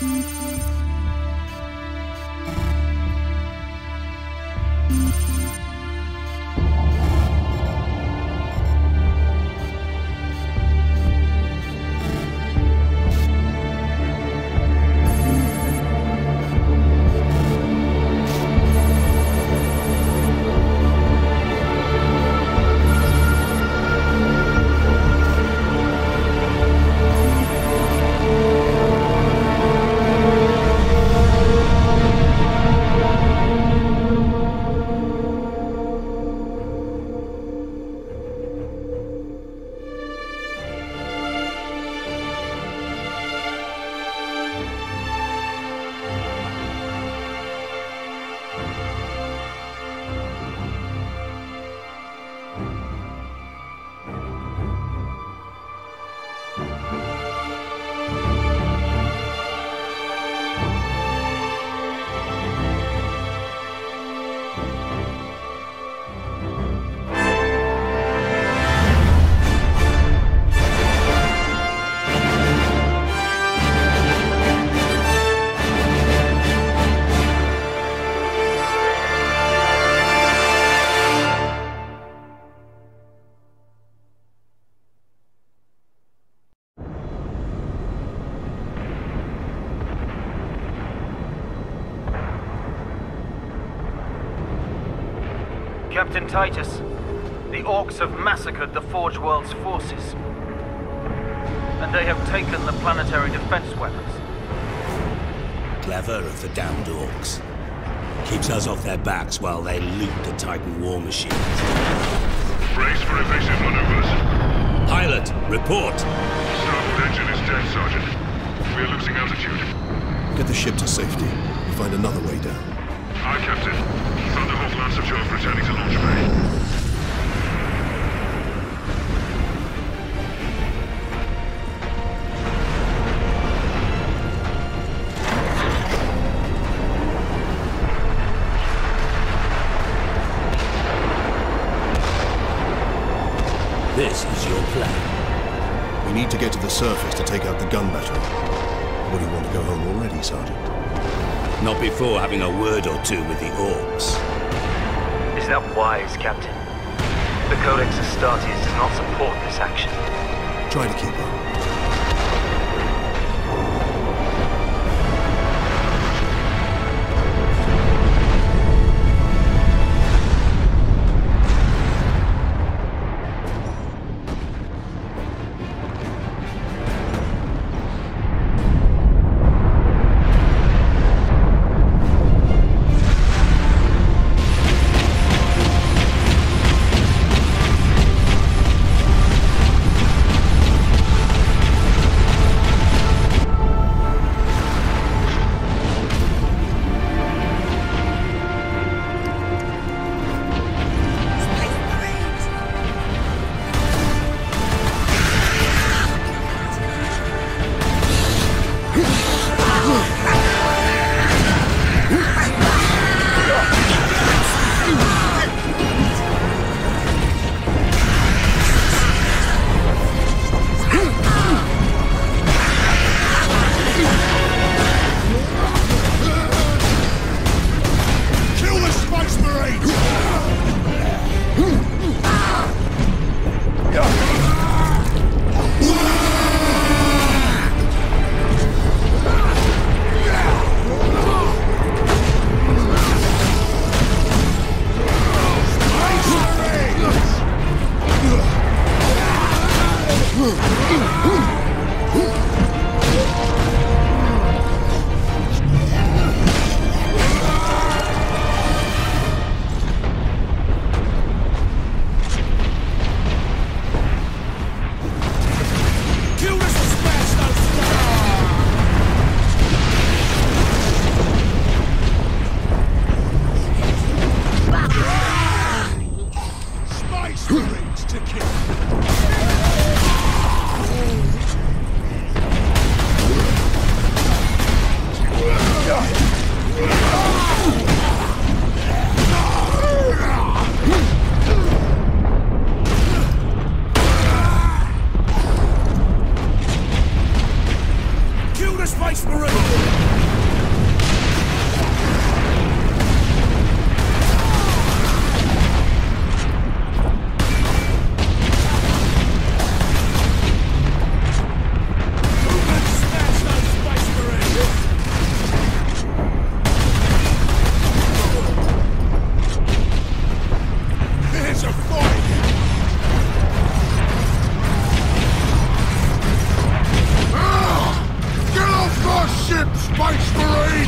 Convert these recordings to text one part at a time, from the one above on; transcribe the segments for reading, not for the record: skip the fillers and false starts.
Captain Titus, the Orcs have massacred the Forge World's forces. And they have taken the planetary defense weapons. Clever of the damned Orcs. Keeps us off their backs while they loot the Titan war machines. Brace for evasive maneuvers. Pilot, report! Starboard engine is dead, Sergeant. We're losing altitude. Get the ship to safety. We'll find another way down. Aye, Captain. Thunderhawk Lancer Job returning to launch bay. This is your plan. We need to get to the surface to take out the gun battery. Or do you want to go home already, Sergeant? Not before having a word or two with the Orcs. Is that wise, Captain? The Codex Astartes does not support this action. Try to keep up. Space Marine! Space Marine!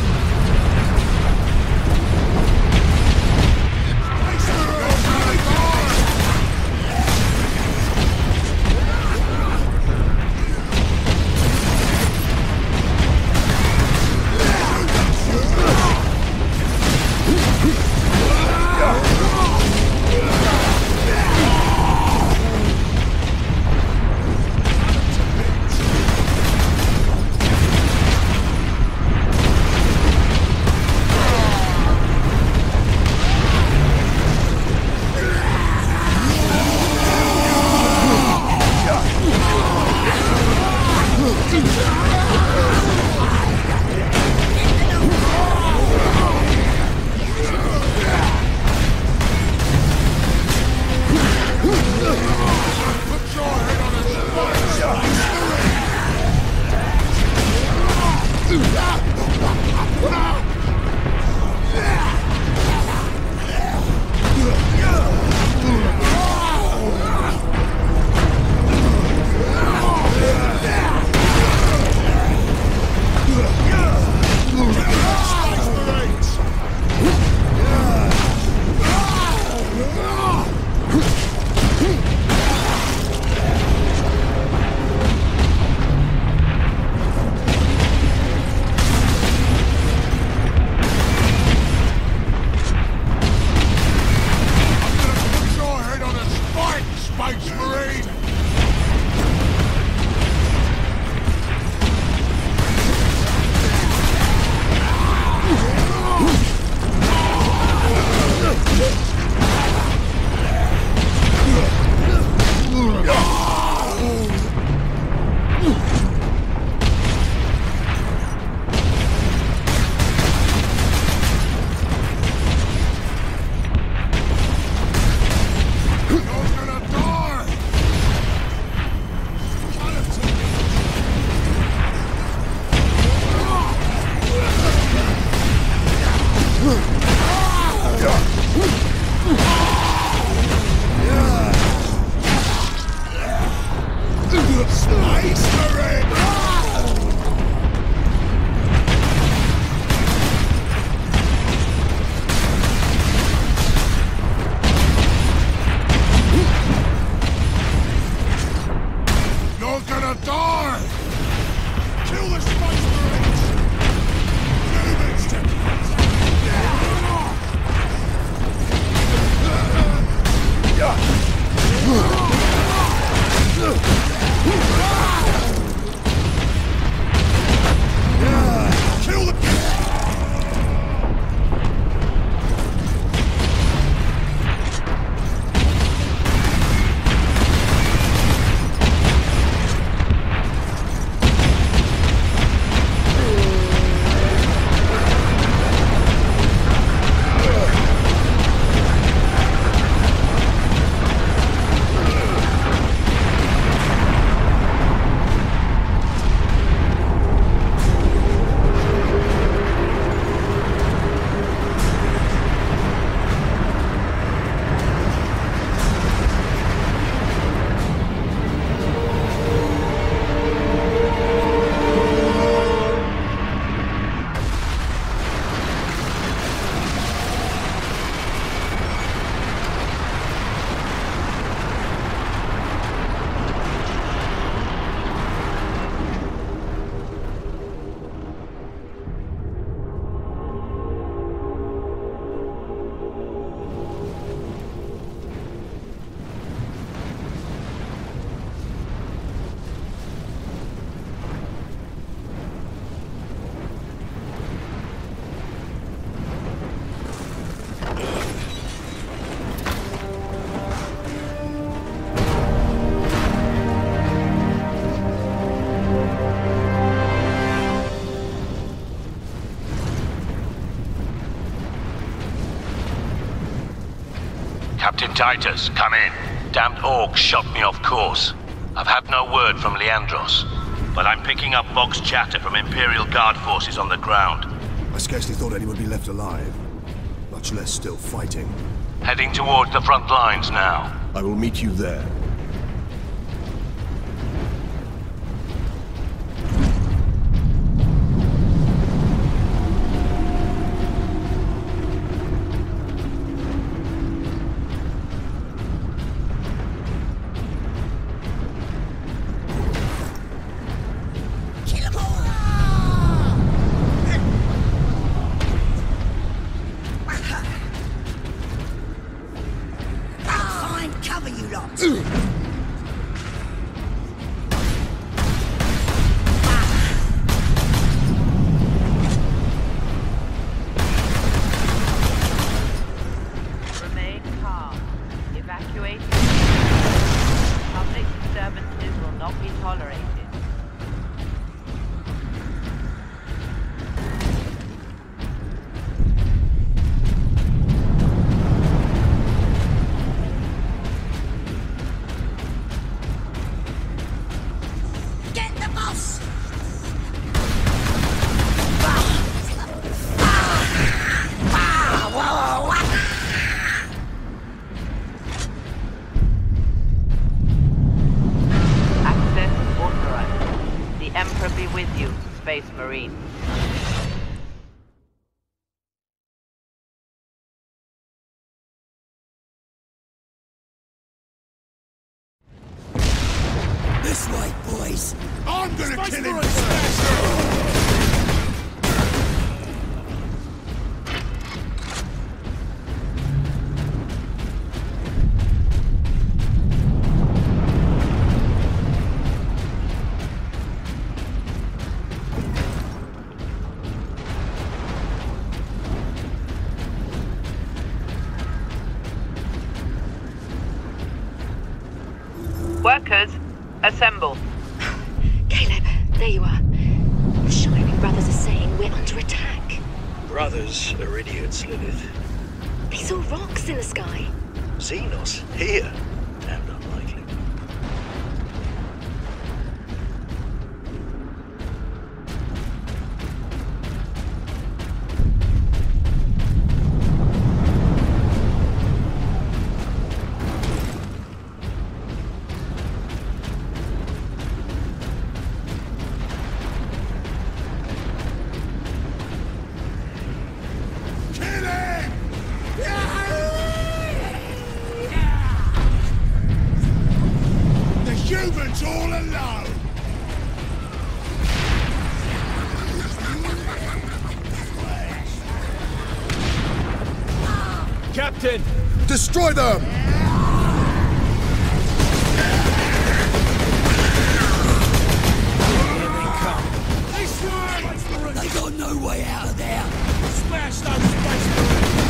Captain Titus, come in. Damned orcs shot me off course. I've had no word from Leandros, but I'm picking up Vox chatter from Imperial Guard forces on the ground. I scarcely thought anyone would be left alive, much less still fighting. Heading towards the front lines now. I will meet you there. Access authorized. The Emperor be with you, Space Marine. This way, boys! I'm gonna kill him first! Workers, assemble. Caleb, there you are. The Shining Brothers are saying we're under attack. Brothers are idiots, Lilith. They saw rocks in the sky. Xenos, here. And unlikely. Humans all alone! Captain! Destroy them! They got no way out of there! Smash those Space Marines!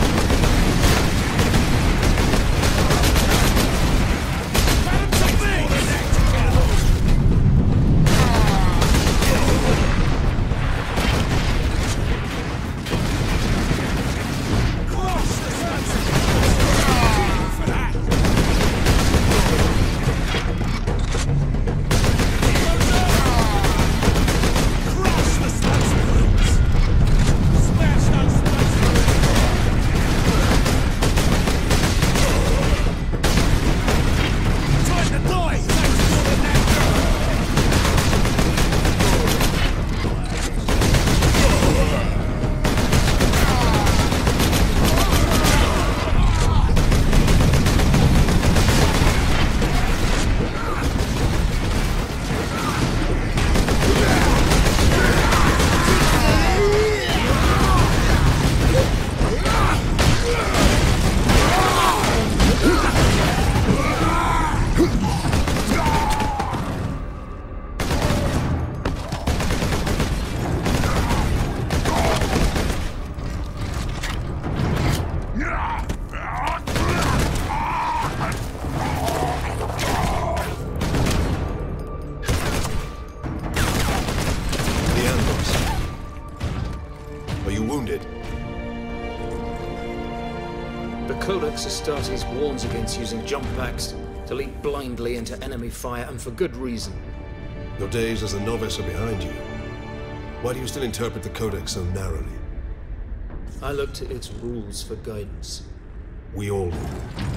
Codex Astartes warns against using jump packs to leap blindly into enemy fire, and for good reason. Your days as a novice are behind you. Why do you still interpret the Codex so narrowly? I look to its rules for guidance. We all do.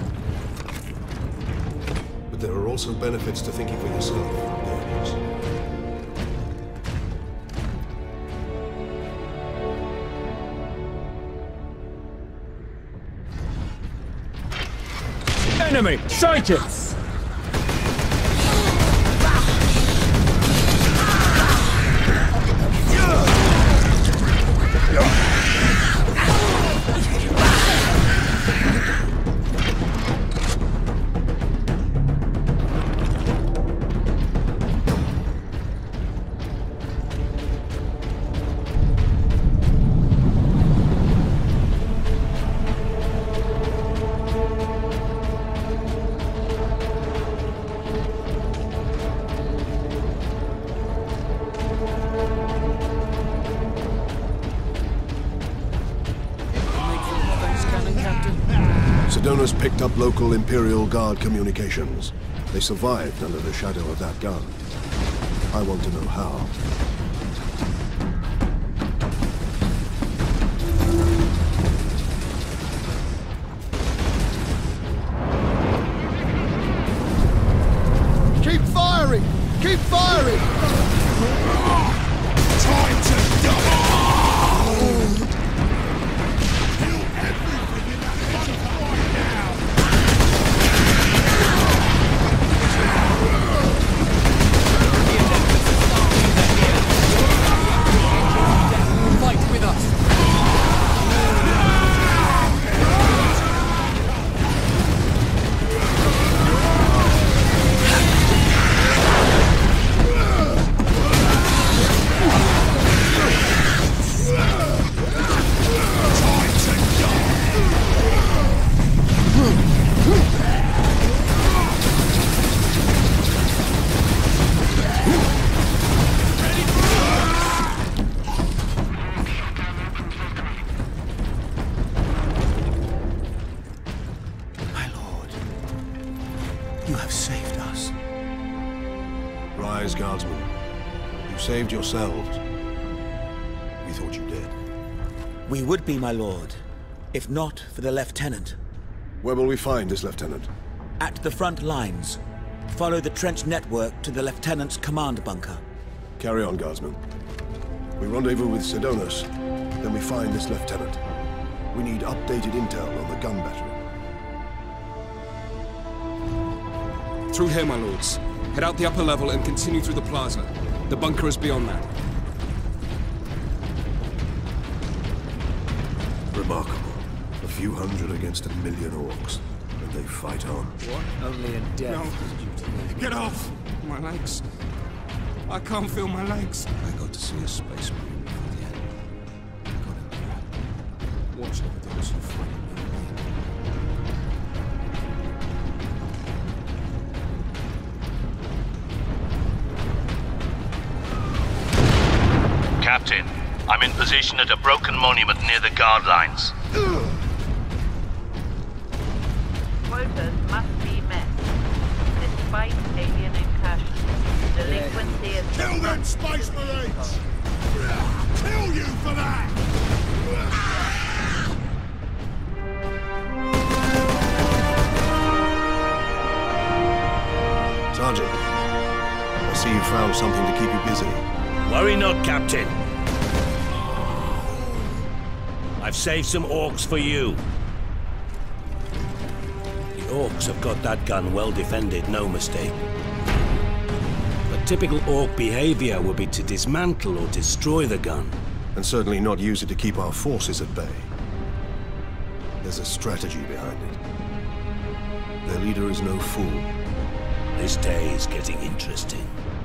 But there are also benefits to thinking for yourself, Guardians. Enemy sighted! Sedona's picked up local Imperial Guard communications. They survived under the shadow of that gun. I want to know how. Keep firing! Keep firing! Time to die! Fight with us! Guardsmen, you saved yourselves. We thought you dead. We would be, my lord, if not for the lieutenant. Where will we find this lieutenant? At the front lines. Follow the trench network to the lieutenant's command bunker. Carry on, Guardsmen. We rendezvous with Sidonis, then we find this lieutenant. We need updated intel on the gun battery. Through here, my lords. Head out the upper level and continue through the plaza. The bunker is beyond that. Remarkable. A few hundred against 1 million orcs. And they fight on. What? Only in death. No. Get off! My legs. I can't feel my legs. I got to see a space marine before the end. I got him there. Watch over those who fight. Captain, I'm in position at a broken monument near the guard lines. Quotas must be met. Despite alien incursions, delinquency is... Kill them Space Marines! Kill you for that! Sergeant, I see you found something to keep you busy. Worry not, Captain. I've saved some orcs for you. The orcs have got that gun well defended, no mistake. But typical orc behavior would be to dismantle or destroy the gun. And certainly not use it to keep our forces at bay. There's a strategy behind it. Their leader is no fool. This day is getting interesting.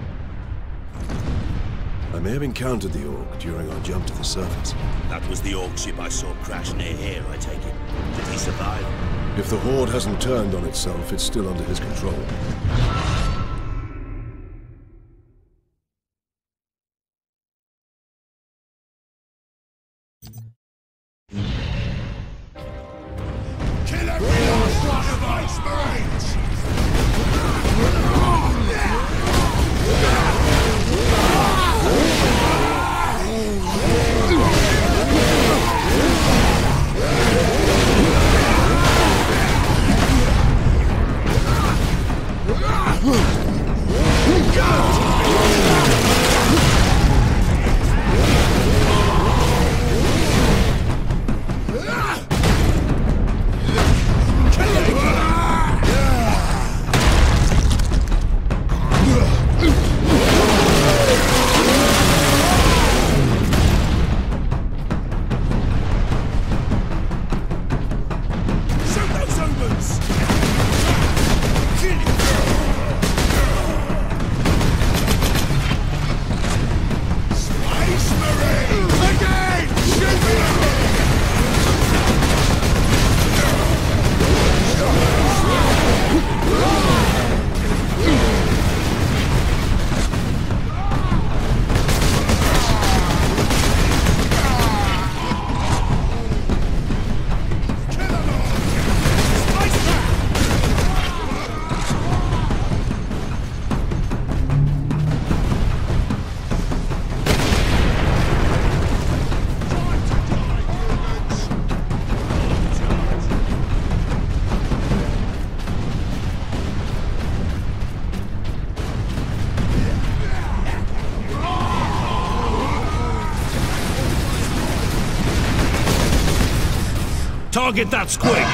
I may have encountered the Orc during our jump to the surface. That was the Orc ship I saw crash near here, I take it. Did he survive? If the Horde hasn't turned on itself, it's still under his control. Kill every last one of us, Marines! Target that squig!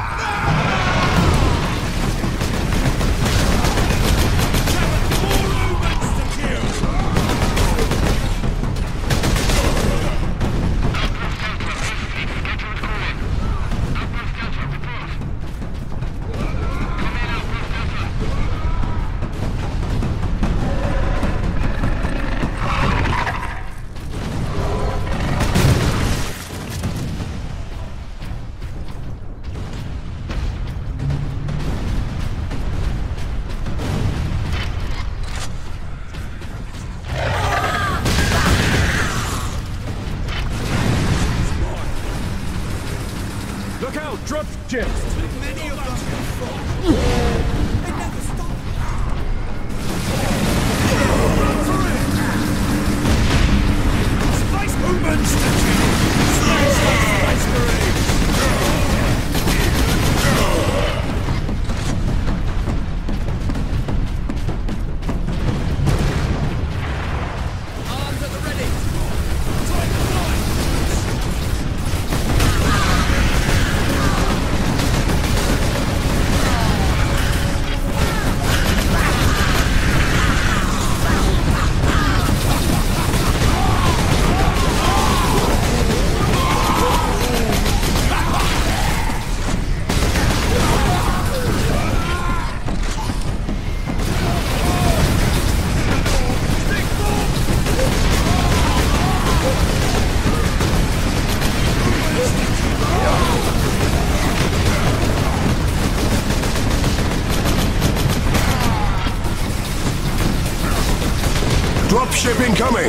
Dropship incoming!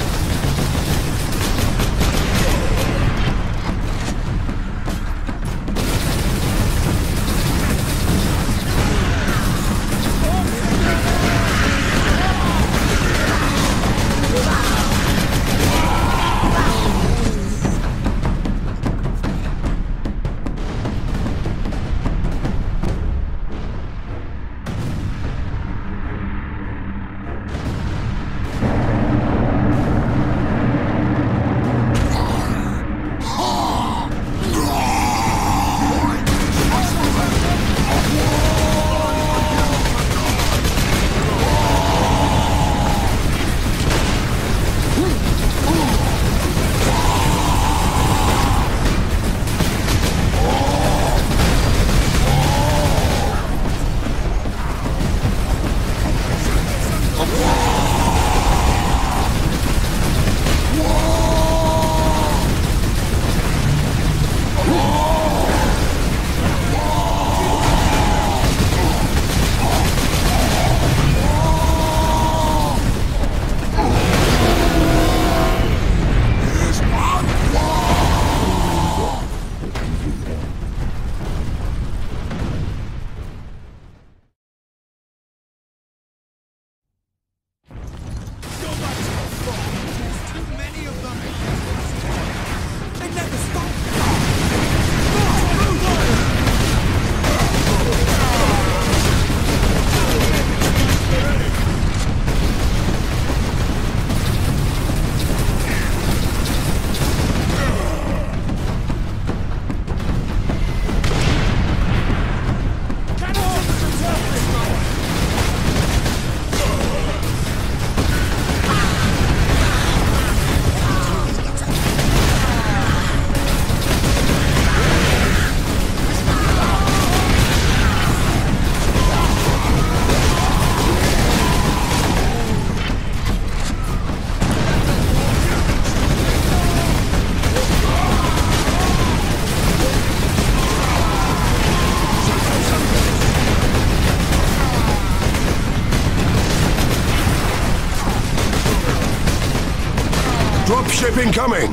Dropship incoming!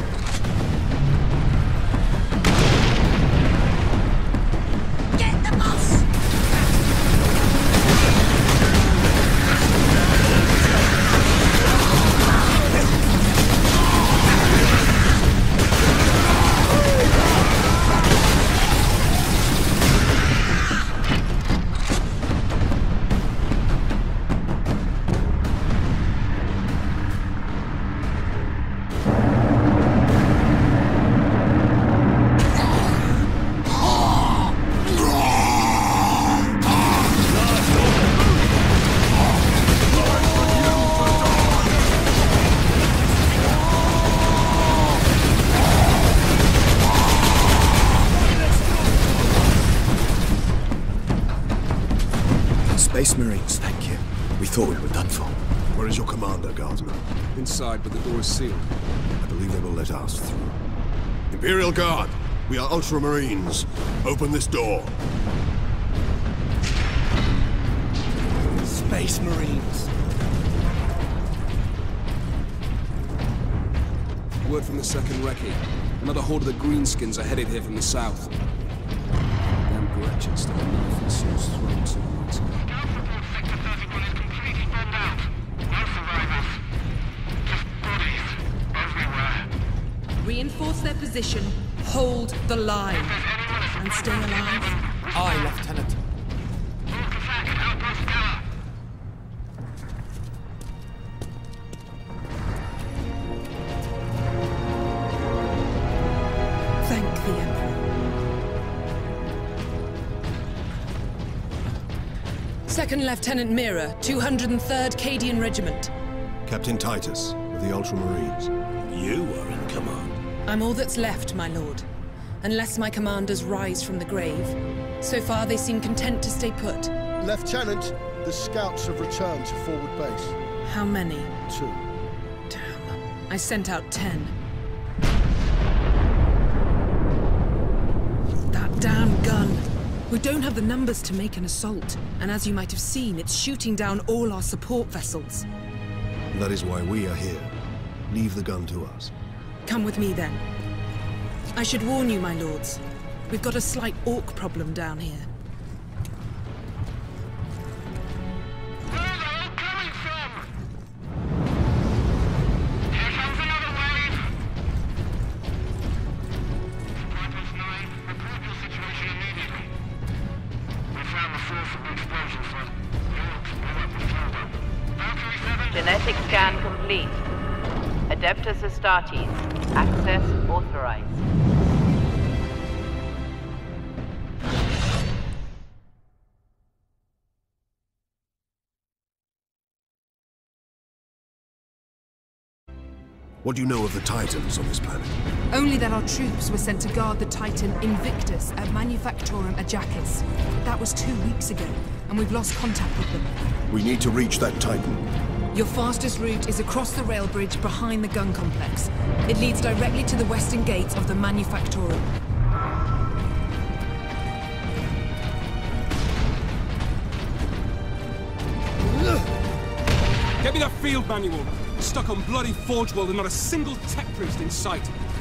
Get the boss! thought we were done for. Where is your commander, Guardsman? Inside, but the door is sealed. I believe they will let us through. Imperial Guard, we are Ultramarines. Open this door. Space Marines. Word from the second recce. Another horde of the Greenskins are headed here from the south. Damn Gretchen stuck a knife in Saul's throat 2 months ago. Sector 31 is completely bombed out. No survivors. Just bodies everywhere. Reinforce their position, hold the line, and stay alive. Aye, Lieutenant. Thank the Emperor. 2nd Lieutenant Mira, 203rd Cadian Regiment. Captain Titus, of the Ultramarines. You are in command. I'm all that's left, my lord. Unless my commanders rise from the grave. So far, they seem content to stay put. Lieutenant, the scouts have returned to forward base. How many? 2. Damn. I sent out 10. That damn gun. We don't have the numbers to make an assault. And as you might have seen, it's shooting down all our support vessels. That is why we are here. Leave the gun to us. Come with me, then. I should warn you, my lords. We've got a slight orc problem down here. Where are they all coming from? Here comes another wave. Viper's 9, report your situation immediately. We found the source of the explosion, sir. The orcs blew up the buildup. Valkyrie 7... Genetic scan complete. Adeptus Astartes. Access authorized. What do you know of the Titans on this planet? Only that our troops were sent to guard the Titan Invictus at Manufactorum Ajakis. That was 2 weeks ago, and we've lost contact with them. We need to reach that Titan. Your fastest route is across the rail bridge behind the gun complex. It leads directly to the western gates of the Manufactorum. Get me that field manual. Stuck on bloody Forge World and not a single tech priest in sight.